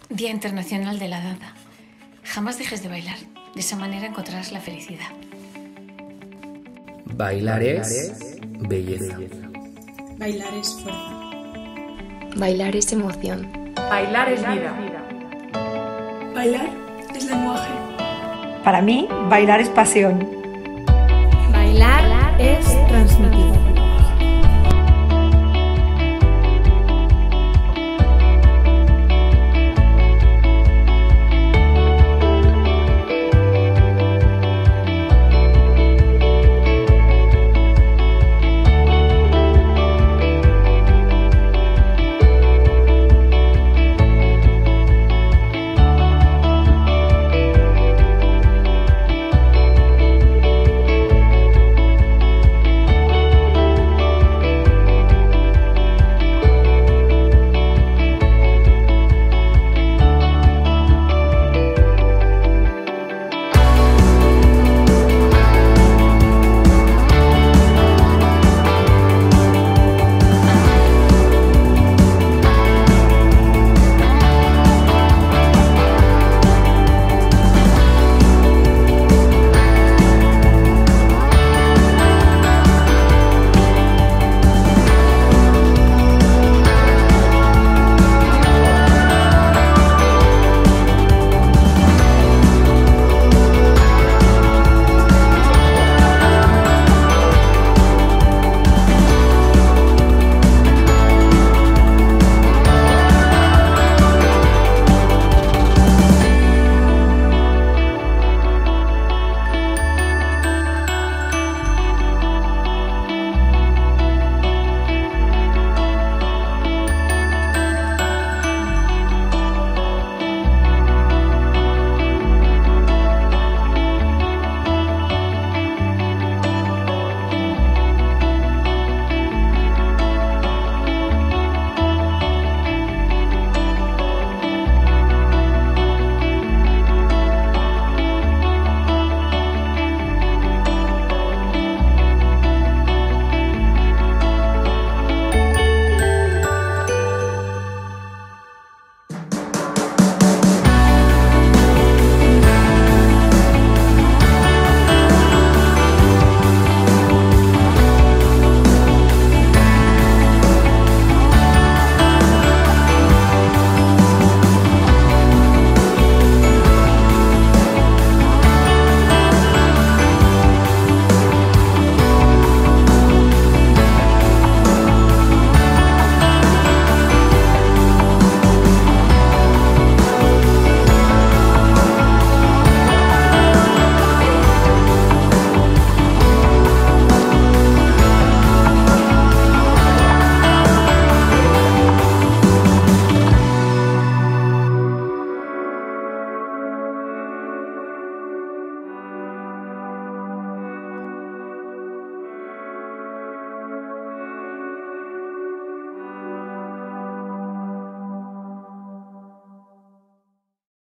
Día Internacional de la Danza. Jamás dejes de bailar. De esa manera encontrarás la felicidad. Bailar es belleza. Bailar es fuerza. Bailar es emoción. Bailar es vida. Bailar es lenguaje. Para mí, bailar es pasión. Bailar es transmitir.